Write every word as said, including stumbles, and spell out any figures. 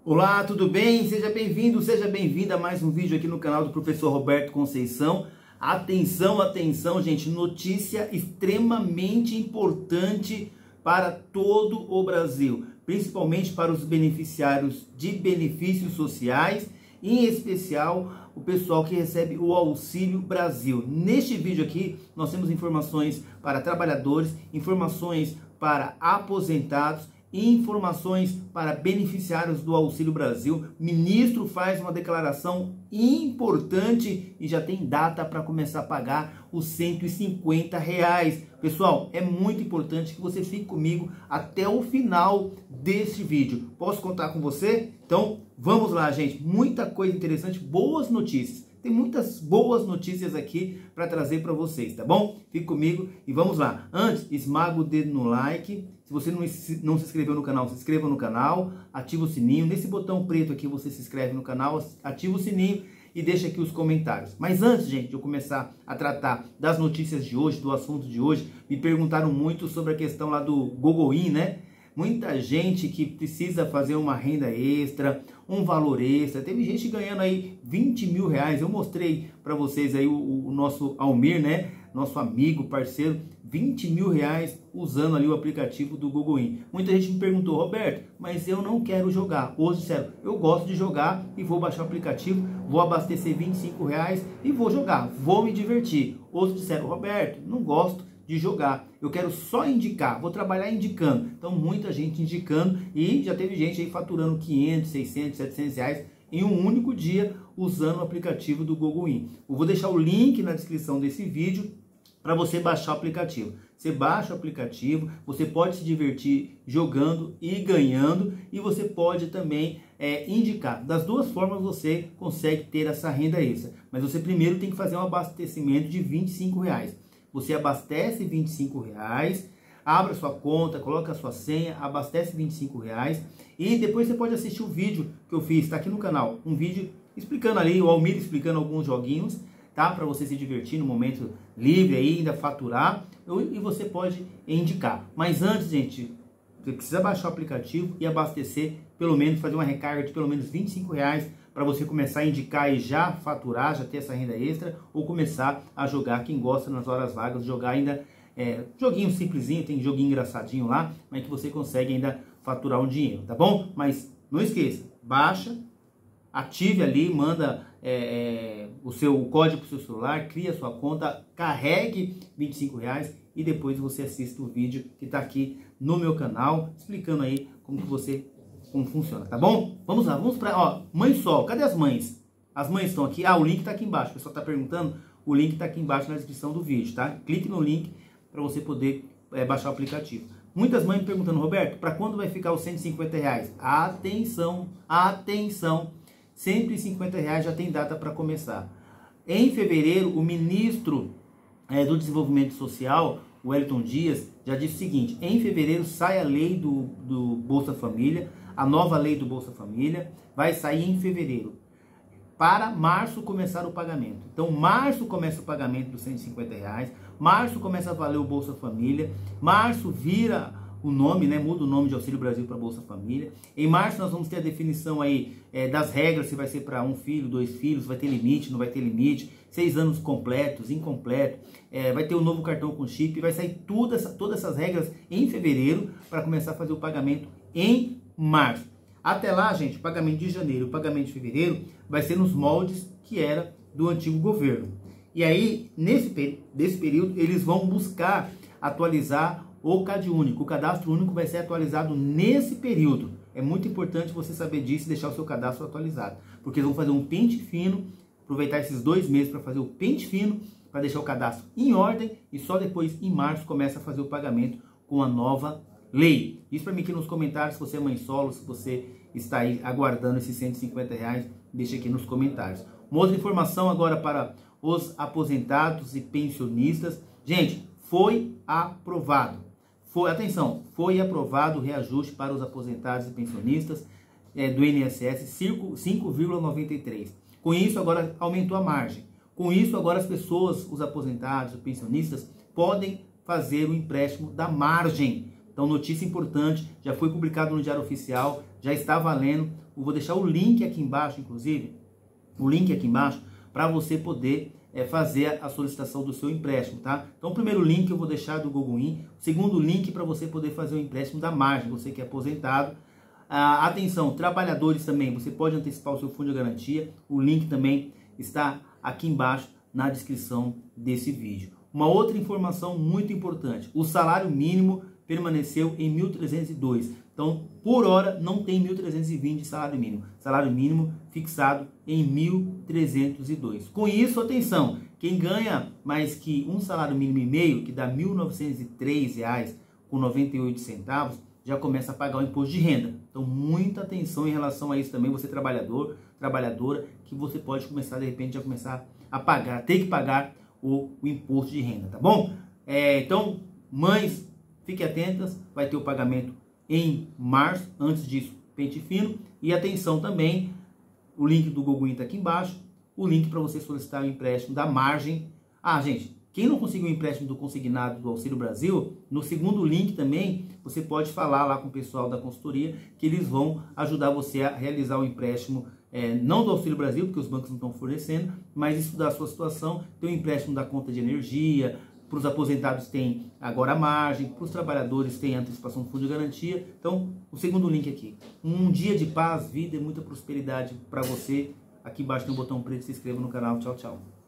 Olá, tudo bem? Seja bem-vindo, seja bem-vinda a mais um vídeo aqui no canal do professor Roberto Conceição. Atenção, atenção, gente, notícia extremamente importante para todo o Brasil, principalmente para os beneficiários de benefícios sociais, em especial o pessoal que recebe o Auxílio Brasil. Neste vídeo aqui, nós temos informações para trabalhadores, informações para aposentados, informações para beneficiários do Auxílio Brasil. O ministro faz uma declaração importante e já tem data para começar a pagar os cento e cinquenta reais. Pessoal, é muito importante que você fique comigo até o final deste vídeo. Posso contar com você? Então, vamos lá, gente. Muita coisa interessante, boas notícias. Tem muitas boas notícias aqui para trazer para vocês, tá bom? Fique comigo e vamos lá. Antes, esmaga o dedo no like. Se você não, não se inscreveu no canal, se inscreva no canal, ativa o sininho. Nesse botão preto aqui você se inscreve no canal, ativa o sininho e deixa aqui os comentários. Mas antes, gente, de eu começar a tratar das notícias de hoje, do assunto de hoje, me perguntaram muito sobre a questão lá do Gogoin, né? Muita gente que precisa fazer uma renda extra, um valor extra. Teve gente ganhando aí vinte mil reais. Eu mostrei para vocês aí o, o nosso Almir, né? Nosso amigo, parceiro, vinte mil reais usando ali o aplicativo do Gogoin. Muita gente me perguntou, Roberto, mas eu não quero jogar. Hoje, sério, eu gosto de jogar e vou baixar o aplicativo, vou abastecer vinte e cinco reais e vou jogar, vou me divertir. Outros disseram, Roberto, não gosto de jogar, eu quero só indicar, vou trabalhar indicando. Então muita gente indicando e já teve gente aí faturando quinhentos, seiscentos, setecentos reais em um único dia usando o aplicativo do Gogoin. Eu vou deixar o link na descrição desse vídeo para você baixar o aplicativo. Você baixa o aplicativo, você pode se divertir jogando e ganhando, e você pode também é, indicar. Das duas formas você consegue ter essa renda extra, mas você primeiro tem que fazer um abastecimento de vinte e cinco reais. Você abastece vinte e cinco reais, abre a sua conta, coloca a sua senha, abastece vinte e cinco reais e depois você pode assistir o vídeo que eu fiz, está aqui no canal. Um vídeo explicando ali, o Almir explicando alguns joguinhos, tá? Para você se divertir no momento livre aí, ainda faturar, e você pode indicar. Mas antes, gente, você precisa baixar o aplicativo e abastecer, pelo menos fazer uma recarga de pelo menos vinte e cinco reais para você começar a indicar e já faturar, já ter essa renda extra, ou começar a jogar, quem gosta nas horas vagas, jogar ainda, é, joguinho simplesinho, tem joguinho engraçadinho lá, mas que você consegue ainda faturar um dinheiro, tá bom? Mas não esqueça, baixa, ative ali, manda é, é, o seu o código para o seu celular, cria a sua conta, carregue vinte e cinco reais e depois você assista o vídeo que está aqui no meu canal, explicando aí como que você como funciona, tá bom? Vamos lá, vamos para, ó, Mãe Sol, cadê as mães? As mães estão aqui, ah, o link tá aqui embaixo, o pessoal tá perguntando, o link tá aqui embaixo na descrição do vídeo, tá? Clique no link para você poder é, baixar o aplicativo. Muitas mães me perguntando, Roberto, para quando vai ficar os cento e cinquenta reais? Atenção, atenção, cento e cinquenta reais já tem data para começar. Em fevereiro, o ministro é, do Desenvolvimento Social, o Wellington Dias, já disse o seguinte, em fevereiro sai a lei do, do Bolsa Família, a nova lei do Bolsa Família vai sair em fevereiro. Para março começar o pagamento. Então, março começa o pagamento dos cento e cinquenta reais. Março começa a valer o Bolsa Família. Março vira o nome, né? Muda o nome de Auxílio Brasil para Bolsa Família. Em março nós vamos ter a definição aí é, das regras, se vai ser para um filho, dois filhos, vai ter limite, não vai ter limite, seis anos completos, incompleto, é, vai ter o novo cartão com chip, vai sair tudo essa, todas essas regras em fevereiro para começar a fazer o pagamento em março. Até lá, gente, o pagamento de janeiro, o pagamento de fevereiro vai ser nos moldes que era do antigo governo. E aí, nesse, nesse período, eles vão buscar atualizar o CadÚnico. O cadastro único vai ser atualizado nesse período. É muito importante você saber disso e deixar o seu cadastro atualizado. Porque eles vão fazer um pente fino, aproveitar esses dois meses para fazer o pente fino, para deixar o cadastro em ordem e só depois, em março, começa a fazer o pagamento com a nova lei. Diz para mim aqui nos comentários se você é mãe solo, se você está aí aguardando esses cento e cinquenta reais, deixa aqui nos comentários. Uma outra informação agora para os aposentados e pensionistas. Gente, foi aprovado. Foi, atenção, foi aprovado o reajuste para os aposentados e pensionistas é, do I N S S cinco vírgula noventa e três. Com isso agora aumentou a margem. Com isso agora as pessoas, os aposentados, os pensionistas, podem fazer o empréstimo da margem. Então Então, notícia importante, já foi publicado no Diário Oficial, já está valendo. Eu vou deixar o link aqui embaixo, inclusive, o link aqui embaixo, para você poder é, fazer a solicitação do seu empréstimo, tá? Então, o primeiro link eu vou deixar do Gogoin, o segundo link para você poder fazer o empréstimo da margem, você que é aposentado. Ah, atenção, trabalhadores também, você pode antecipar o seu fundo de garantia, o link também está aqui embaixo na descrição desse vídeo. Uma outra informação muito importante, o salário mínimo permaneceu em mil trezentos e dois. Então, por hora, não tem mil trezentos e vinte de salário mínimo. Salário mínimo fixado em mil trezentos e dois. Com isso, atenção, quem ganha mais que um salário mínimo e meio, que dá mil novecentos e três reais com noventa e oito centavos, já começa a pagar o imposto de renda. Então, muita atenção em relação a isso também, você trabalhador, trabalhadora, que você pode começar, de repente, a começar a pagar, ter que pagar o, o imposto de renda, tá bom? É, então, mães, fiquem atentas, vai ter o pagamento em março, antes disso, pente fino. E atenção também, o link do Gogoin está aqui embaixo, o link para você solicitar o empréstimo da margem. Ah, gente, quem não conseguiu o empréstimo do consignado do Auxílio Brasil, no segundo link também, você pode falar lá com o pessoal da consultoria, que eles vão ajudar você a realizar o empréstimo, é, não do Auxílio Brasil, porque os bancos não estão fornecendo, mas estudar a sua situação, ter um empréstimo da conta de energia. Para os aposentados tem agora a margem, para os trabalhadores tem a antecipação do fundo de garantia. Então, o segundo link aqui. Um dia de paz, vida e muita prosperidade para você. Aqui embaixo tem um botão preto, se inscreva no canal. Tchau, tchau.